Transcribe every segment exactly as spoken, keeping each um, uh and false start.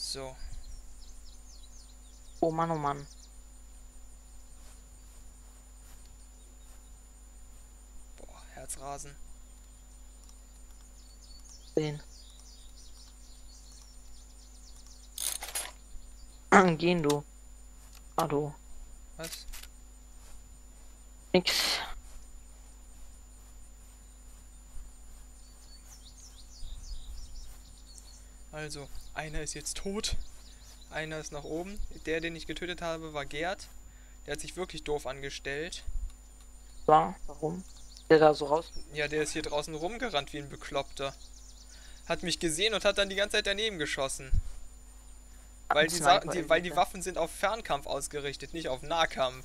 So. Oh Mann, oh Mann. Boah, Herzrasen. Den. Gehen du. Hallo. Was? Nix. Also, einer ist jetzt tot. Einer ist nach oben. Der, den ich getötet habe, war Gerd. Der hat sich wirklich doof angestellt. War, warum? Der da so raus. Ja, der ist hier draußen rumgerannt wie ein Bekloppter. Hat mich gesehen und hat dann die ganze Zeit daneben geschossen. Weil die, Sa die, weil die Waffen sind auf Fernkampf ausgerichtet, nicht auf Nahkampf.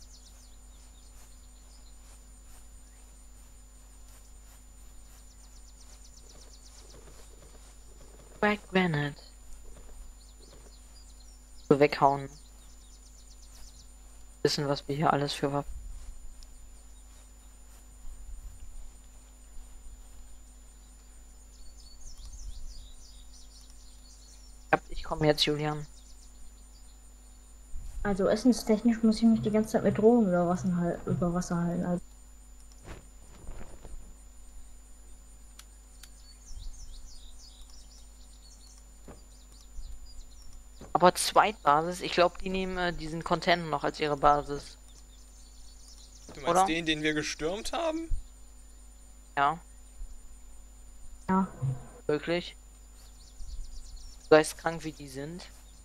Back Bennett. So weghauen. Wissen, was wir hier alles für Waffen. Ich komme jetzt, Julian. Also essenstechnisch muss ich mich die ganze Zeit mit Drohnen über Wasser, hal über Wasser halten. Also Aber Zweitbasis, ich glaube, die nehmen äh, diesen Container noch als ihre Basis. Du meinst Oder? den, den wir gestürmt haben? Ja. ja. Wirklich? Geistkrank wie die sind.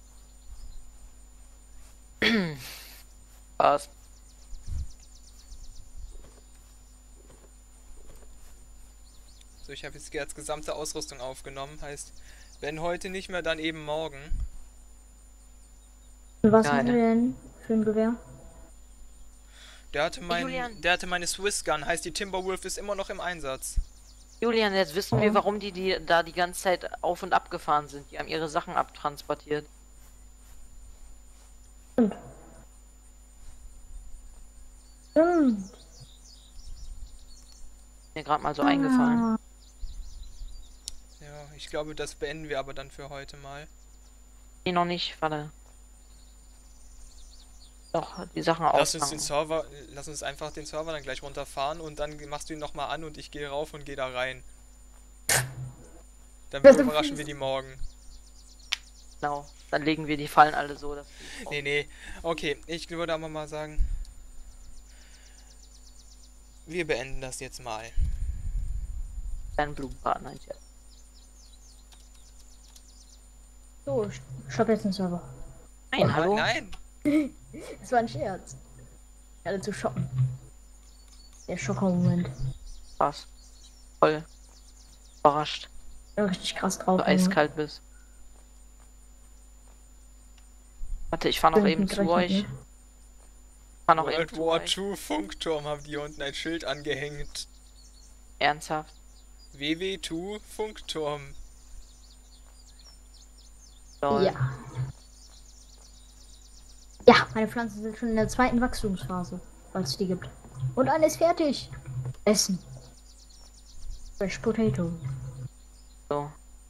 Was? So, ich habe jetzt Gerds gesamte Ausrüstung aufgenommen. Heißt, wenn heute nicht mehr, dann eben morgen. Und was Geil. haben wir denn für ein Gewehr? Der hatte, mein, Julian. der hatte meine Swiss Gun. Heißt, die Timberwolf ist immer noch im Einsatz. Julian, jetzt wissen wir, warum die, die da die ganze Zeit auf und ab gefahren sind. Die haben ihre Sachen abtransportiert. Stimmt. Stimmt. Mir gerade mal so eingefallen. Ja, ich glaube, das beenden wir aber dann für heute mal. Nee, noch nicht, warte. Doch, die Sachen Lass uns den ausfangen. Server, lass uns einfach den Server dann gleich runterfahren und dann machst du ihn nochmal an und ich gehe rauf und gehe da rein. Dann Das ist überraschen wir fies. die morgen. Genau. Dann legen wir die Fallen alle so, dass die Nee, nee. Okay, ich würde aber mal sagen, wir beenden das jetzt mal. dein Blumenpartner ist ja. So, ich stopp jetzt den Server. Nein, Oh, hallo? Nein! Das war ein Scherz. Alle zu schocken. Der Schocker-Moment. Was? Voll überrascht, Ja, richtig krass dass drauf. du eiskalt bist. Warte, ich fahr noch eben zu euch. Ich fahr noch eben World zu War euch. zwei Funkturm haben die hier unten ein Schild angehängt. Ernsthaft? W W zwei Funkturm. Lol. Ja. Ja, meine Pflanzen sind schon in der zweiten Wachstumsphase, falls es die gibt. Und alles fertig. Essen. Fresh Potato. So.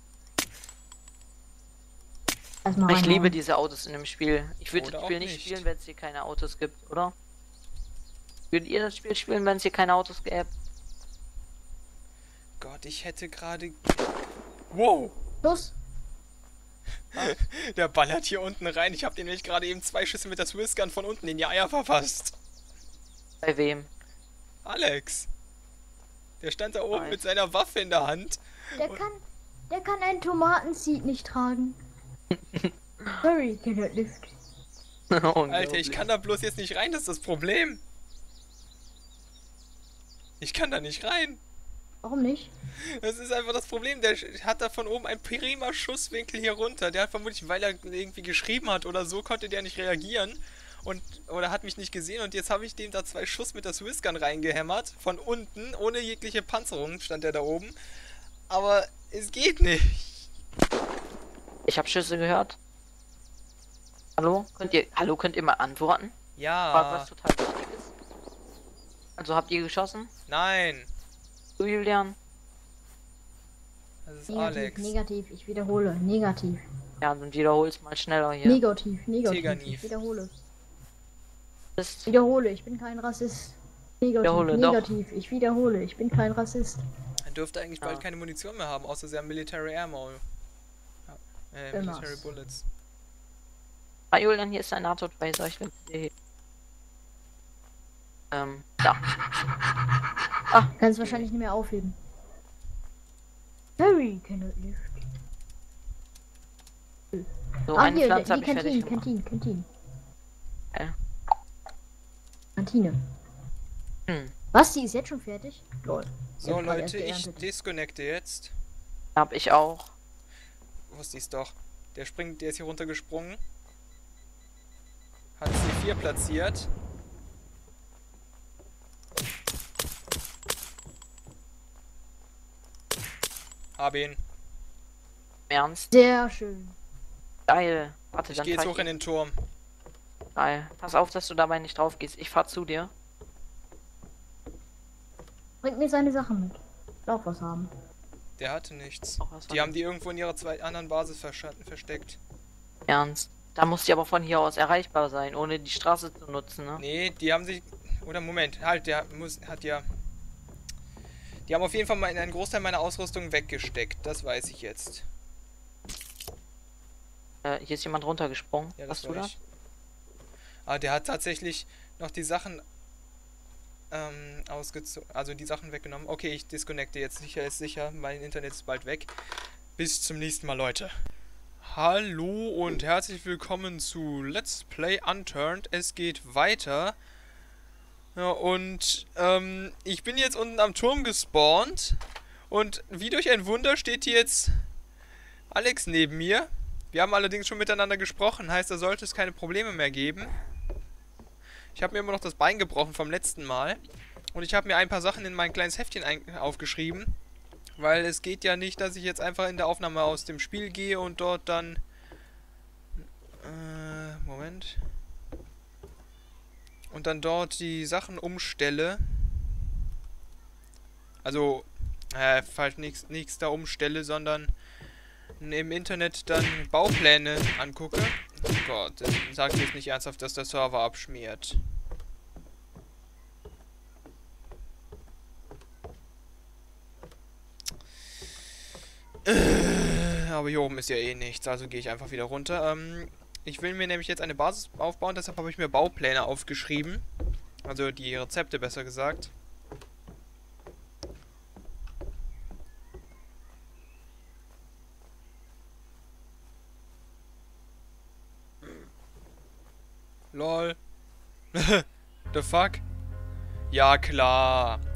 Erstmal Ich liebe reinhauen. diese Autos in dem Spiel. Ich würde Oder das Spiel auch nicht, nicht. spielen, wenn es hier keine Autos gibt, oder? Würdet ihr das Spiel spielen, wenn es hier keine Autos gäbe? Gott, ich hätte gerade... Wow! Los. Der ballert hier unten rein. Ich habe den nämlich gerade eben zwei Schüsse mit der Swiss Gun von unten in die Eier verpasst. Bei wem? Alex. Der stand da oben Weiß. mit seiner Waffe in der Hand. Der kann, der kann einen Tomatenseed nicht tragen. Sorry, cannot lift. Alter, ich kann da bloß jetzt nicht rein, das ist das Problem. Ich kann da nicht rein. Warum nicht? Das ist einfach das Problem. Der hat da von oben einen prima Schusswinkel hier runter. Der hat vermutlich, weil er irgendwie geschrieben hat oder so, konnte der nicht reagieren. Und, oder hat mich nicht gesehen und jetzt habe ich dem da zwei Schuss mit der Swiss Gun reingehämmert. Von unten, ohne jegliche Panzerung stand der da oben. Aber es geht nicht. Ich habe Schüsse gehört. Hallo? Könnt ihr, hallo, könnt ihr mal antworten? Was, Ja, was total wichtig ist. Also habt ihr geschossen? nein. Du, Julian? Das ist Negativ, Alex. negativ, ich wiederhole, negativ. Ja, dann wiederhol's mal schneller hier. Negativ, negativ. Teganiv. Ich wiederhole. Ist Wiederhole, ich bin kein Rassist. Negativ, Wiederhole, doch. negativ. Ich wiederhole, ich bin kein Rassist. Er dürfte eigentlich bald Ah. keine Munition mehr haben, außer sehr Military Ammo. Ja, Äh, Immer. Military Bullets. Ah, Julian, hier ist ein NATO-Tracer. Ich will dir. Ähm, da. Ah, Kannst wahrscheinlich nicht mehr aufheben. Harry cannot lift. so Ah, eine hier, Pflanze die habe ich fertig Kantine, gemacht. Kantine, Kantine. Äh. Kantine. Hm, Was, die ist jetzt schon fertig? Lol. So, hab grad erst Leute, ich geerntet. disconnecte jetzt. hab ich auch. Wusste ich's doch. Der springt, der ist hier runtergesprungen. Hat C vier platziert. Hab ihn. Im Ernst? Sehr schön. Geil. Warte, Ich dann gehe jetzt fahr hoch in den Turm. Geil. Pass auf, dass du dabei nicht drauf gehst. Ich fahr zu dir. Bringt mir seine Sachen mit. Will auch was haben. Der hatte nichts. Auch was Die haben die irgendwo in ihrer zwei anderen Basis versch- versteckt. Ernst. Da muss die aber von hier aus erreichbar sein, ohne die Straße zu nutzen, ne? Nee, die haben sich. Oder Moment, halt, der muss, hat ja. Die haben auf jeden Fall mal einen Großteil meiner Ausrüstung weggesteckt. Das weiß ich jetzt. Äh, hier ist jemand runtergesprungen. Ja, das Hast du war das? ich. Aber der hat tatsächlich noch die Sachen ähm, ausgezogen. Also die Sachen weggenommen. Okay, ich disconnecte jetzt. Sicher ist sicher. Mein Internet ist bald weg. Bis zum nächsten Mal, Leute. Hallo und herzlich willkommen zu Let's Play Unturned. Es geht weiter. Ja, und ähm, ich bin jetzt unten am Turm gespawnt. Und wie durch ein Wunder steht hier jetzt Alex neben mir. Wir haben allerdings schon miteinander gesprochen, heißt, da sollte es keine Probleme mehr geben. Ich habe mir immer noch das Bein gebrochen vom letzten Mal. Und ich habe mir ein paar Sachen in mein kleines Heftchen aufgeschrieben. Weil es geht ja nicht, dass ich jetzt einfach in der Aufnahme aus dem Spiel gehe und dort dann... Äh, Moment. Und dann dort die Sachen umstelle. Also, äh, falsch nichts nichts da umstelle, sondern im Internet dann Baupläne angucke. Oh Gott, sagt jetzt nicht ernsthaft, dass der Server abschmiert. Äh, aber hier oben ist ja eh nichts, also gehe ich einfach wieder runter. Ähm, ich will mir nämlich jetzt eine Basis aufbauen, deshalb habe ich mir Baupläne aufgeschrieben. Also die Rezepte besser gesagt. Lol. The fuck? Ja, klar.